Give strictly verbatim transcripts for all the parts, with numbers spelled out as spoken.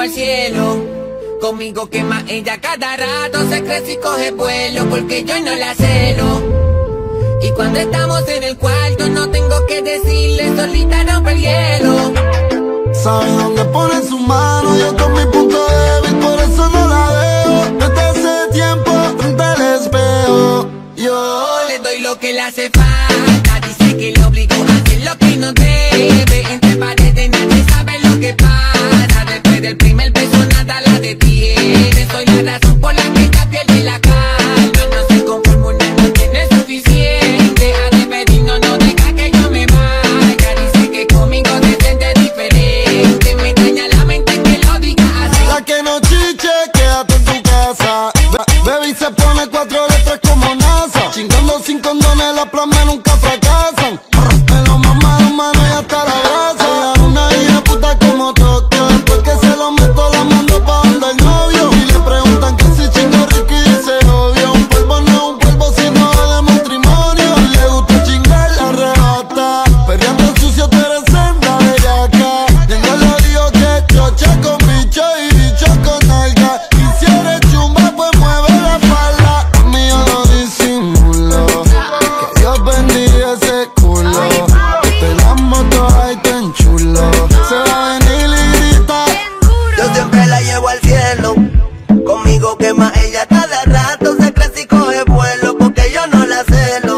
al cielo. Conmigo quema ella cada rato, se crece y coge vuelo, porque yo no la celo. Y cuando estamos en el cuarto no tengo que decirle, solita rompe el hielo. Sabe dónde pone su mano, yo con mi punto débil, por eso no la dejo. Desde hace tiempo frente al espejo, yo le doy lo que le hace falta. Dice que le obligo a hacer lo que no debe. Entre paredes nadie sabe lo que pasa. Después del primer beso nada la detiene. Soy la razón por la que ella pierde la calma. No se conforma, una no tiene suficiente. A despedir no, no deja que yo me vaya. Dice que conmigo se siente diferente. Me daña la mente que lo diga así. la que no chiche, quédate en tu casa. Baby se pone cuatro letras como NASA. Chingando sin condones, las plamas nunca fracasan. Me lo mama de mano y hasta la brasa. Ella es una hija puta como Tokio. Después que se lo meto la mando pa' donde el novio. Y le preguntan que si chingo rico y dice obvio. Un polvo no es un polvo sino de matrimonio. Le gusta chingar, la arrebata. Perreando sucio, tú eres senda bellaca. Tengo lo digo que chocha con bicho y bicho con alga. Y si eres chumba pues mueve la falda. A mí yo no disimulo. Que Dios bendiga ese culo. Te la moto ahí tan chulo. Se va a venir y grita. Yo siempre la llevo al cielo. Conmigo quema ella cada rato, se crece y coge vuelo, porque yo no la celo.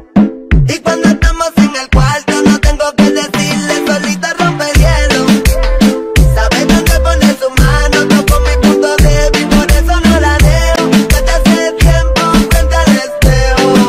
Y cuando estamos en el cuarto no tengo que decirle, solita rompe el hielo. Sabe dónde pone su mano, toco mi punto débil, por eso no la dejo. Desde hace tiempo frente al espejo,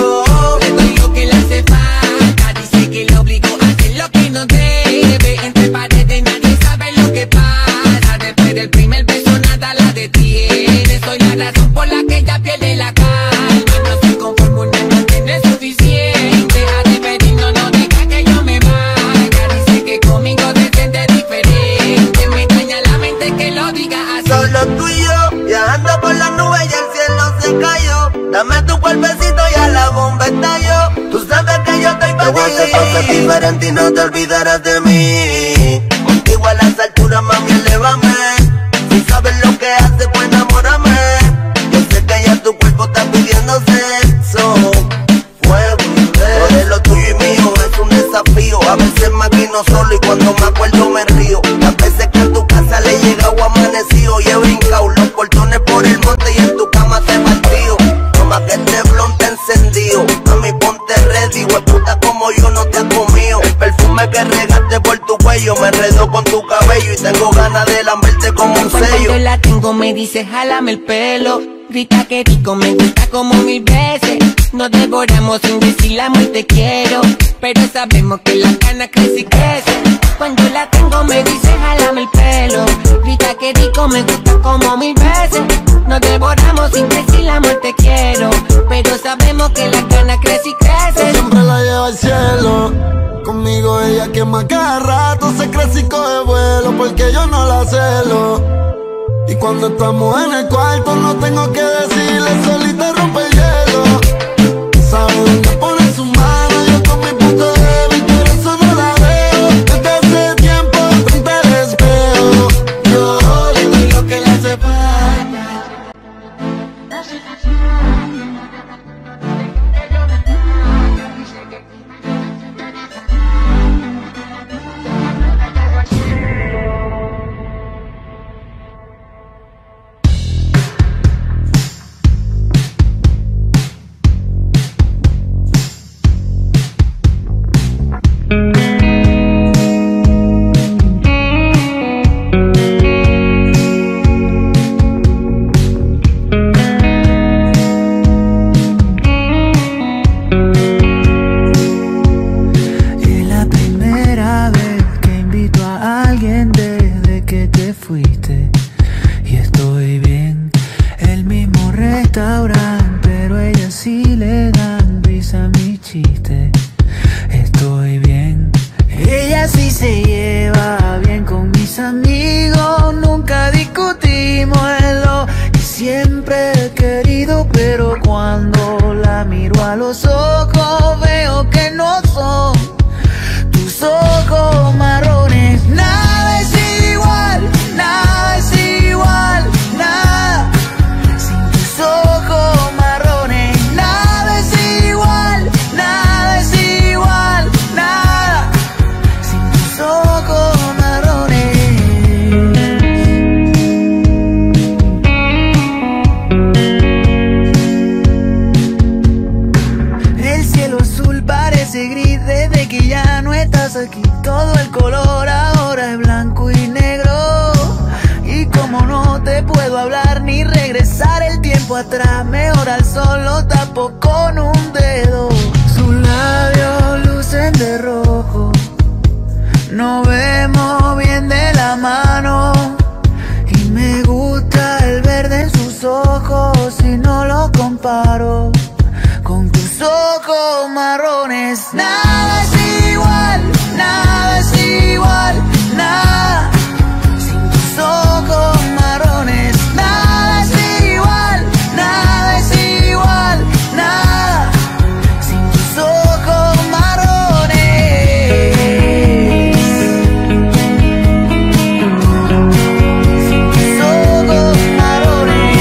yo le doy lo que le hace falta. Dice que le obligo a hacer lo que no debe. Entre paredes nadie sabe lo que pasa. Después del primer beso nada la detiene. Soy la razón por la que ella pierde la calma. No se conforma, una no tiene suficiente. A despedir no, no deja que yo me vaya. Dice que conmigo se siente diferente. Me daña la mente que lo diga así. solo tú y yo, viajando por las nubes y el cielo se cayó. Dame tu cuerpecito y a la bomba estalló. Tú sabes que yo estoy pa' ti. Te voy a hacer pa' ser diferente y no te olvidarás de mí. Contigo a las alturas, mami, elévame. Si sabes lo que haces, pues enamórame. Yo sé que ya tu cuerpo está pidiendo sexo, fuego y beso. Todo lo tuyo y mío es un desafío. A veces me maquino solo y cuando me acuerdo me río. Las veces que en tu casa le he llegado amanecido y he brincado los portones por el monte y en tu cama te partido. Toma que este blon te encendido. Mami, ponte ready, hueputa como yo no te has comido. El perfume que regaste por tu cuello me enredó con tu cabello y tengo ganas de lamberte como un sello. Cuando la tengo me dice jálame el pelo. Grita que rico, me gusta como mil veces. Nos devoramos sin decir amor te quiero, pero sabemos que la cana crece y crece. Cuando la tengo me dice jálame el pelo. Grita que rico, me gusta como mil veces. Nos devoramos sin decir amor te quiero, pero sabemos que la cana crece y crece. Yo siempre la llevo al cielo. Conmigo ella quema cada rato, se crece y coge vuelo, porque yo no la celo. Y cuando estamos en el cuarto no tengo que decirle, solita rompe el hielo. Sabe dónde pone su mano, yo con mi punto débil, por eso no la veo. Desde hace tiempo frente al espejo, yo le doy lo que le hace falta. Tus ojos marrones, nada es igual, nada tiempo atrás, mejor al sol lo tapo con un dedo. Sus labios lucen de rojo, nos vemos bien de la mano. Y me gusta el verde en sus ojos, si no lo comparo con tus ojos marrones. Nada es igual, nada es igual, nada. Sin tus ojos marrones, nada es igual, nada es igual, nada. Sin tus ojos marrones. Sin tus ojos marrones.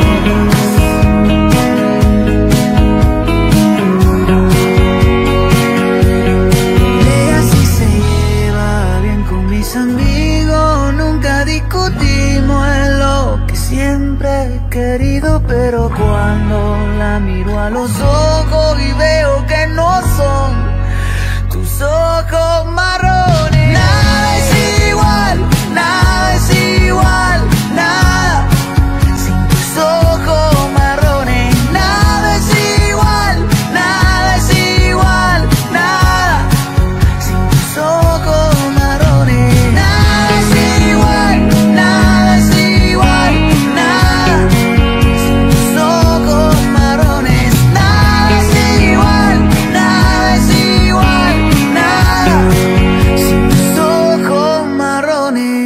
Ella sí se lleva bien con mis amigos, nunca discutimos, es lo que siempre he querido. Pero cuando la miro a los ojos y veo que no son tus ojos marrones. Nada es igual, nada es igual, nada. Sin tus ojos marrones. Nada es igual, nada es igual, nada. Sin tus ojos marrones. Nada es igual, nada es igual, nada. Sin tus ojos marrones. Nada es igual, nada es igual, nada. Sin tus ojos marrones.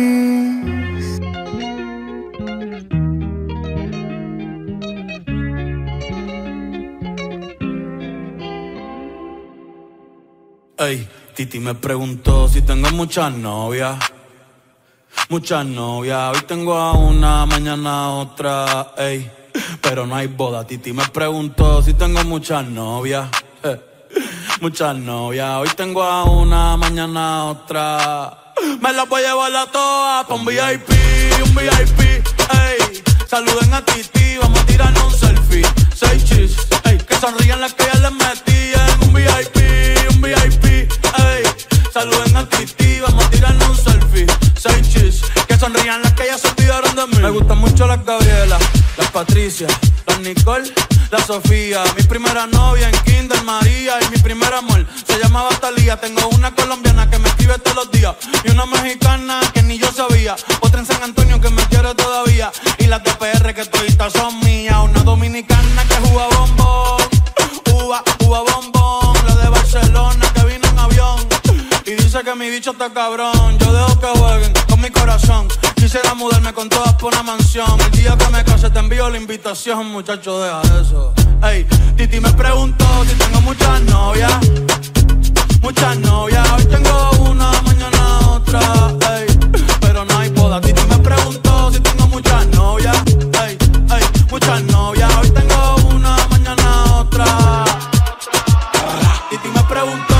Ey, Titi me preguntó si tengo muchas novias. Muchas novias, hoy tengo a una, mañana a otra, ey. Pero no hay boda. Titi me preguntó si tengo muchas novias. eh. Muchas novias, hoy tengo a una, mañana a otra. Me las voy a llevar a todas pa' un V I P, un V I P, ey. Saluden a Titi, vamos a tirarnos un selfie. Seis chis, ey. Que sonrían las que ya les metí en un V I P, un V I P, ey. Saluden a Titi, vamos a tirarnos un selfie. Seis chis, que sonrían las que ya se olvidaron de mí. Me gustan mucho las Gabriela, las Patricia, las Nicole, la Sofía. Mi primera novia en Kinder María y mi primer amor se llamaba Talía. Tengo una colombiana que me escribe todos los días y una mexicana que ni yo sabía. Otra en San Antonio que me quiere todavía y las de P R que toditas son mías. Una dominicana que juega bombón, uva, uva bombón. La de Barcelona que vino en avión y dice que mi bicho está cabrón. Yo dejo que jueguen con mi corazón. Quisiera mudarme con todas por una mansión. El día que me case te envío la invitación, muchacho, deja eso. Ey, Titi me preguntó si tengo muchas novias. Muchas novias, hoy tengo una, mañana otra, ey. Pero no hay boda. Titi me preguntó si tengo muchas novias. Ey, ey, muchas novias, hoy tengo una, mañana otra. Titi me preguntó.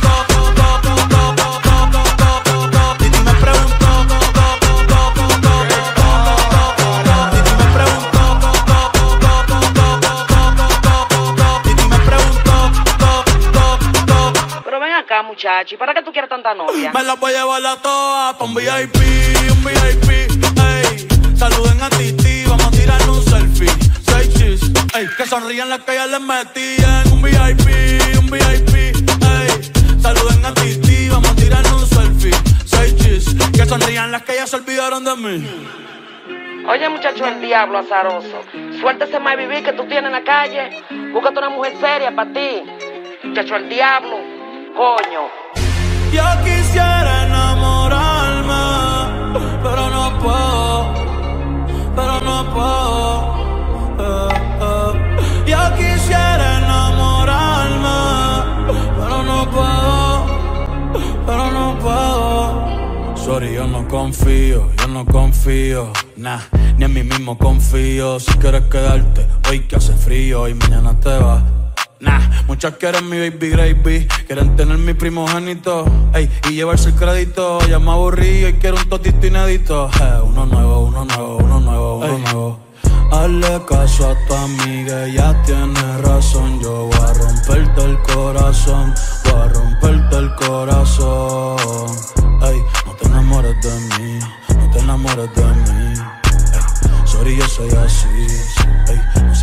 Muchacho, ¿y para qué tú quieres tanta novia? Me las voy a llevar a todas pa' un V I P, un V I P, ey. Saluden a Titi, vamos a tirarle un selfie. Seis chis, ey. Que sonrían las que ya les metí en un V I P, un V I P, ey. Saluden a Titi, vamos a tirarle un selfie. Seis chis, que sonrían las que ya se olvidaron de mí. Oye, muchacho, el diablo azaroso. Suéltese más vivir que tú tienes en la calle. Búscate una mujer seria para ti. Muchacho, el diablo. Coño. Yo quisiera enamorarme, pero no puedo, pero no puedo. Eh, eh. Yo quisiera enamorarme, pero no puedo, pero no puedo. Sorry, yo no confío, yo no confío, nah, ni en mí mismo confío. Si quieres quedarte, hoy que hace frío y mañana te vas. Nah, muchas quieren mi baby gravy, quieren tener mi primogénito, ey, y llevarse el crédito. Ya me aburrí y quiero un totito inédito. Eh, uno nuevo, uno nuevo, uno nuevo, uno ey. nuevo. Hazle caso a tu amiga, ella tiene razón. Yo voy a romperte el corazón, voy a romperte el corazón. Ey, no te enamores de mí, no te enamores de mí. Ey, sorry, yo soy así, ey, no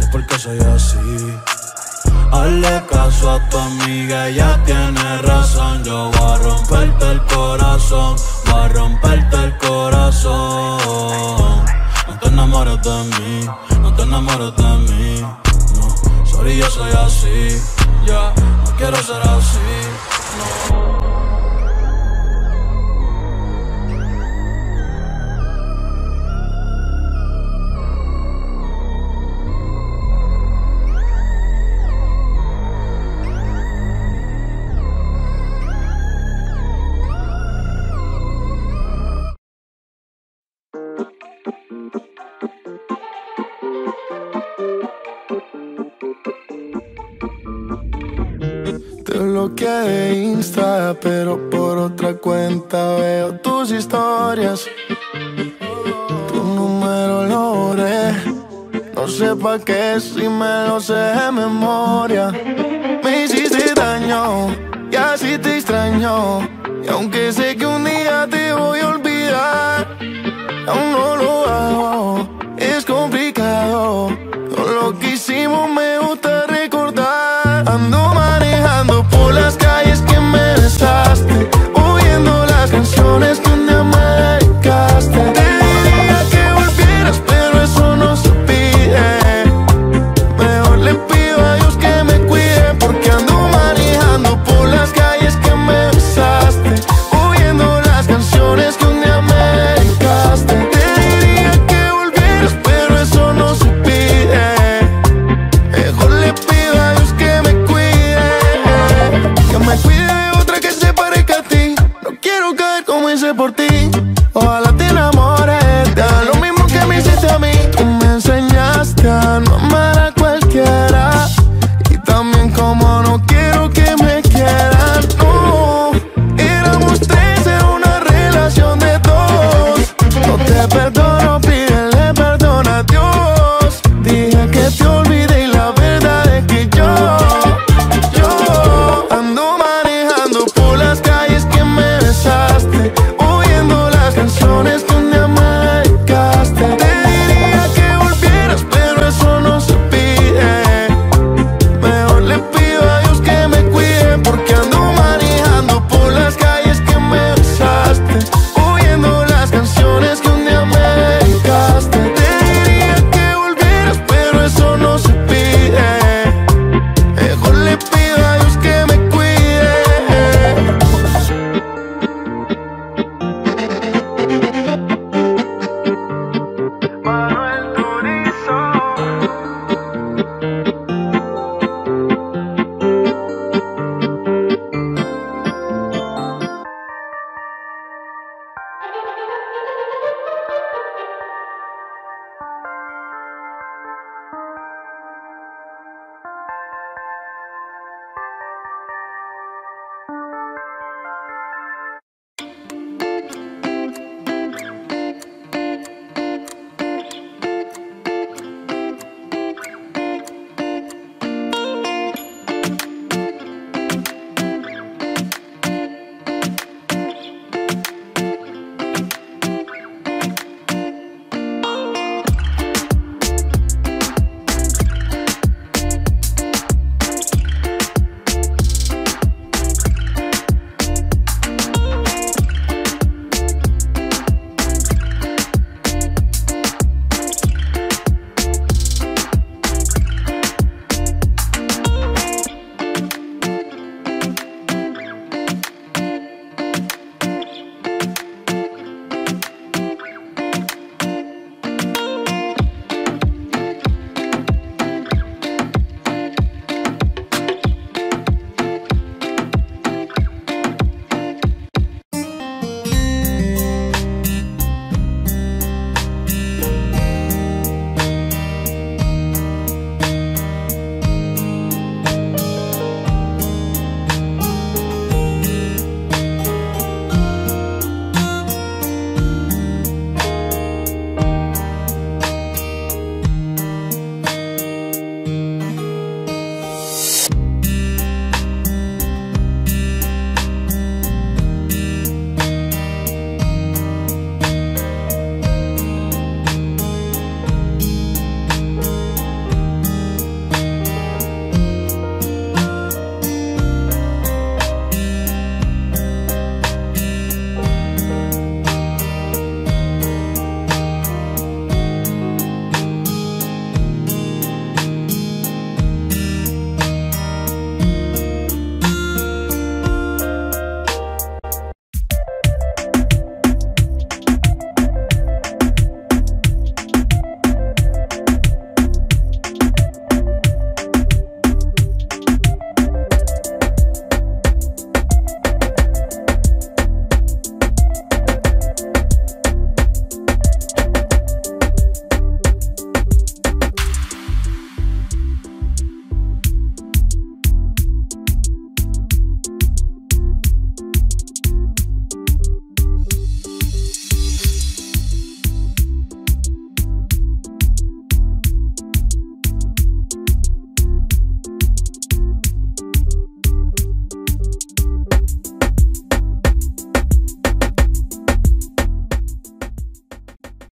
soy así. Hazle caso a tu amiga, ella tiene razón. Yo voy a romperte el corazón, voy a romperte el corazón. No te enamores de mí, no te enamores de mí. No, sorry, yo soy así. Ya, yeah, no quiero ser así. No. Te bloqueé de Insta, pero por otra cuenta veo tus historias. Tu número lo borré, no sé pa' qué si me lo sé de memoria. Me hiciste daño y así te extraño, y aunque sé que un día te voy a olvidar, aún no lo